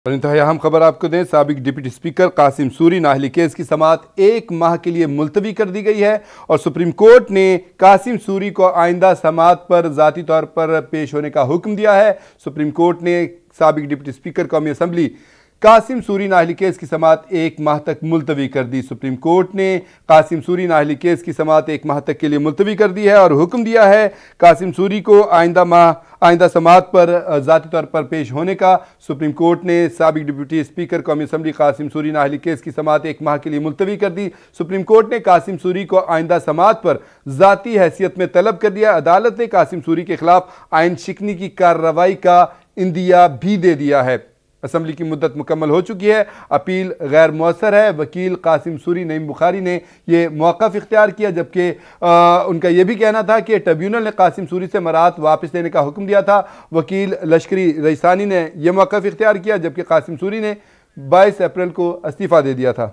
اور انتہائی اہم خبر آپ کو دیں، سابق ڈپٹی اسپیکر قاسم سوری نااہلی کیس کی سماعت 1 ماہ کے لیے ملتوی کر دی گئی ہے اور سپریم کورٹ نے قاسم سوری کو آئندہ سماعت پر ذاتی طور پر پیش ہونے کا حکم دیا ہے۔ سپریم کورٹ نے سابق ڈپٹی اسپیکر قومی اسمبلی قاسم سوری نااہلی کیس کی سماعت 1 ماہ تک ملتوی کر دی۔ سپریم کورٹ نے قاسم سوری نااہلی کیس کی سماعت 1 ماہ تک کے لیے ملتوی کر دی ہے اور حکم دیا ہے قاسم سوری کو آئندہ سماعت پر ذاتی طور پر پیش ہونے کا۔ سپریم کورٹ نے سابق ڈپٹی اسپیکر قومی اسمبلی قاسم سوری نااہلی کیس کی سماعت 1 ماہ کے لیے ملتوی کر دی۔ سپریم کورٹ نے قاسم سوری کو آئندہ سماعت پر ذاتی حیثیت میں طلب کر دیا۔ عدالت نے قاسم سوری کے خلاف آئین شکنی کی کارروائی کا عندیہ بھی دے دیا ہے۔ اسمبلی کی مدت مکمل ہو چکی ہے، اپیل غیر مؤثر ہے۔ وکیل قاسم سوری نعیم بخاری نے یہ موقف اختیار کیا، جبکہ ان کا یہ بھی کہنا تھا کہ ٹریبیونل نے قاسم سوری سے برات واپس لینے کا حکم دیا تھا۔ وکیل لشکری رئیسانی نے یہ موقف اختیار کیا، جبکہ قاسم سوری نے 22 اپریل کو استعفیٰ دے دیا تھا۔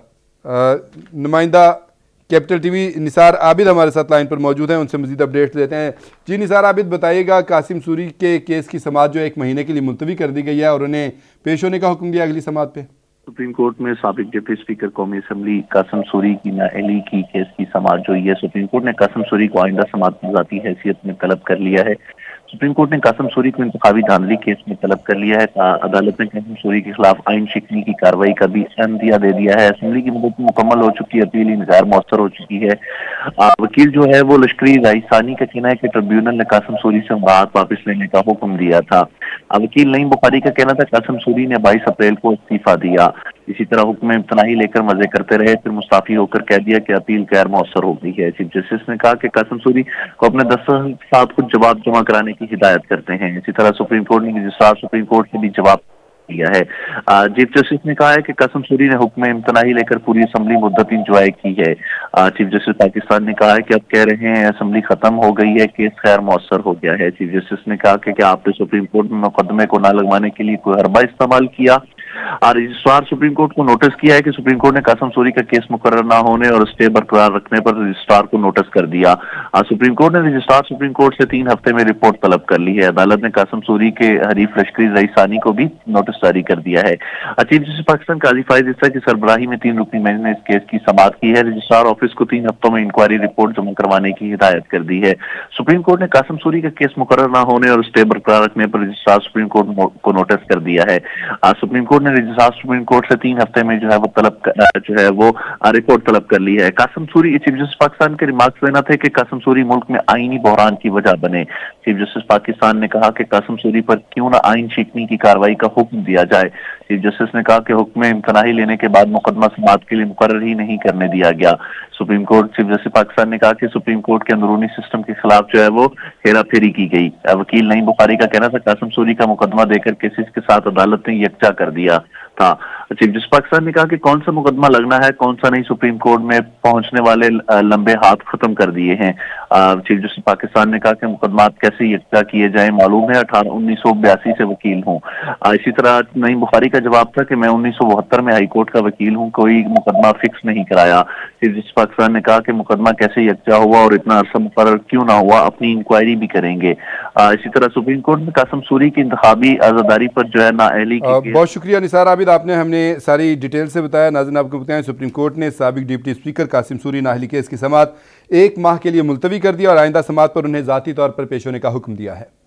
نمائندہ کیپٹل ٹی وی نثار عابد ہمارے ساتھ لائن پر موجود ہیں، ان سے مزید اپڈیٹ لیتے ہیں۔ جی نثار عابد، بتائیے گا قاسم سوری کے کیس کی سماعت جو 1 مہینے کے لیے ملتوی کر دی گئی ہے اور انہیں پیش ہونے کا حکم دیا اگلی سماعت پہ۔ سپریم کورٹ میں سابق ڈپٹی اسپیکر قومی اسمبلی قاسم سوری کی نااہلی کی کیس کی سماعت جو ہے، سپریم کورٹ نے قاسم سوری کو آئندہ سماعت میں ذاتی حیثیت میں طلب کر لیا ہے۔ سپریم کورٹ نے قاسم سوری کو انتخابی دھاندلی کیس میں طلب کر لیا ہے۔ عدالت نے قاسم سوری کے خلاف آئین شکنی کی کارروائی کا بھی عندیہ دے دیا ہے۔ اسمبلی کی مدت مکمل ہو چکی ہے، اپیل غیر مؤثر ہو چکی ہے۔ وکیل جو ہے وہ لشکری رئیسانی کا کہنا ہے کہ ٹریبیونل نے قاسم سوری سے برات واپس لینے کا حکم دیا تھا۔ وکیل نعیم بخاری کا کہنا تھا قاسم سوری نے 22 اپریل کو استعفیٰ دیا۔ اسی طرح حکم امتناعی لے کر مزے کرتے رہے، پھر مستعفی ہو کر کہہ دیا کہ اپیل غیر مؤثر ہو گئی ہے۔ چیف جسٹس نے کہا کہ قاسم سوری کو اپنے دستخط کے ساتھ کچھ جواب جمع کرانے کی ہدایت کرتے ہیں۔ اسی طرح سپریم کورٹ نے رجسٹرار سپریم کورٹ سے بھی جواب دیا ہے۔ چیف جسٹس نے کہا ہے کہ قاسم سوری نے حکم امتناعی لے کر پوری اسمبلی مدت انجوائے کی ہے۔ چیف جسٹس پاکستان نے کہا ہے کہ اب کہہ رہے ہیں اسمبلی ختم ہو گئی ہے، کیس غیر مؤثر ہو گیا ہے۔ چیف جسٹس نے کہا کہ کیا آپ نے سپریم کورٹ میں مقدمے کو نہ لگوانے کے لیے کوئی حربہ استعمال کیا؟ رجسٹرار سپریم کورٹ کو نوٹس کیا ہے کہ سپریم کورٹ نے قاسم سوری کا کیس مقرر نہ ہونے اور اسٹے برقرار رکھنے پر رجسٹرار کو نوٹس کر دیا۔ سپریم کورٹ نے رجسٹرار سپریم کورٹ سے 3 ہفتے میں رپورٹ طلب کر لی ہے۔ عدالت نے قاسم سوری کے حریف لشکری رئیسانی کو بھی نوٹس جاری کر دیا ہے۔ چیف جسٹس پاکستان قاضی فائز عیسیٰ کی سربراہی میں 3 رکنی بینچ نے اس کیس کی سماعت کی ہے۔ رجسٹرار آفس کو 3 ہفتوں میں انکوائری رپورٹ جمع کروانے کی ہدایت کر دی ہے۔ سپریم کورٹ نے قاسم سوری کا کیس مقرر نہ ہونے اور اسٹے برقرار رکھنے پر رجسٹرار سپریم کورٹ کو نوٹس کر دیا ہے۔ سپریم کورٹ نے رجسٹرار سپریم کورٹ سے 3 ہفتے میں وہ رپورٹ طلب کر لی ہے۔ قاسم سوری چیف جسٹس پاکستان کے ریمارکس لینا تھے کہ قاسم سوری ملک میں آئینی بحران کی وجہ بنے۔ چیف جسٹس پاکستان نے کہا کہ قاسم سوری پر کیوں نہ آئین شکنی کی کارروائی کا حکم دیا جائے۔ چیف جسٹس نے کہا کہ حکم امتناعی لینے کے بعد مقدمہ سماعت کے لیے مقرر ہی نہیں کرنے دیا گیا۔ Supreme court chief justice Pakistan نے کہا کہ سپریم کورٹ کے اندرونی سسٹم کے خلاف وہ ہیرا پھیری کی گئی۔ وکیل نعیم بخاری کا کہنا تھا قاسم سوری کا مقدمہ دے کر کیسز کے ساتھ عدالت نے یکجا کر دیا تھا۔ چیف جسٹس پاکستان نے کہا کہ کون سا مقدمہ لگنا ہے کون سا نہیں، سپریم کورٹ میں پہنچنے والے لمبے ہاتھ ختم کر دیے ہیں۔ چیف جسٹس پاکستان نے کہا کہ مقدمات کیسے یکجا کیے جائیں معلوم ہے، 1982 سے وکیل ہوں۔ اسی طرح نعیم بخاری کا جواب تھا کہ میں 1972 میں ہائی کورٹ کا وکیل ہوں، کوئی مقدمہ فکس نہیں کرایا۔ چیف جسٹس پاکستان نے کہا کہ مقدمہ کیسے یکجا ہوا اور اتنا عرصہ مقرر کیوں نہ ہوا، اپنی انکوائری بھی کریں گے۔ اسی طرح سپریم کورٹ نے قاسم سوری کی انتخابی عزاداری پر نااہلی کی۔ بہت شکریہ نثار عابد، آپ نے ہمیں ساری ڈیٹیل سے بتایا۔ ناظرین آپ کو بتائیں سپریم کورٹ نے سابق ڈپٹی اسپیکر قاسم سوری نااہلی کیس کی سماعت 1 ماہ کے لیے ملتوی کر دیا اور آئندہ سماعت پر انہیں ذاتی طور پر پیش ہونے کا حکم دیا ہے۔